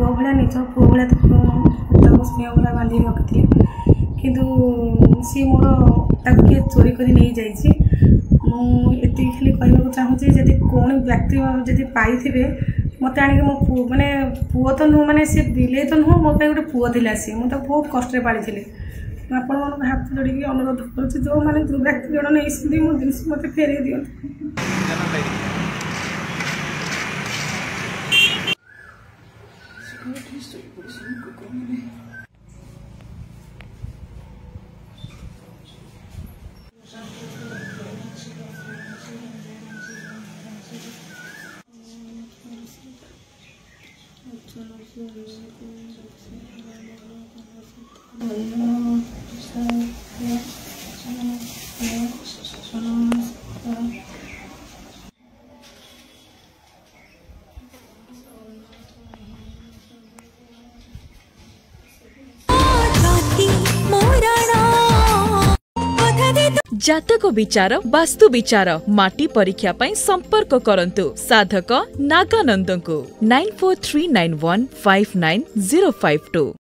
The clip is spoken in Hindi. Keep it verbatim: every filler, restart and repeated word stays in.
पुओ भाया निज पुओ भाया ताको स्नेह भाया बांधि रखी किंतु सी मोर ताको किए चोरी कर नहीं जाइए मुझे खाली कहना चाहूँगी जब कौन व्यक्ति जब पाई मत आने मो पु माने पुओ तो नुह माने सी बिले तो नुह मो गोटे पुओ थिला सी मुझे बहुत कष्ट पाली आपण मन हाथ जोड़ी अनुरोध कर जो मैंने जो व्यक्ति जन नहीं मो जिन मत फेर दिखाँ जातक विचार वास्तु विचार माटी परीक्षा पई संपर्क करंतु साधक नागानंद को nine four three nine one five nine zero five to.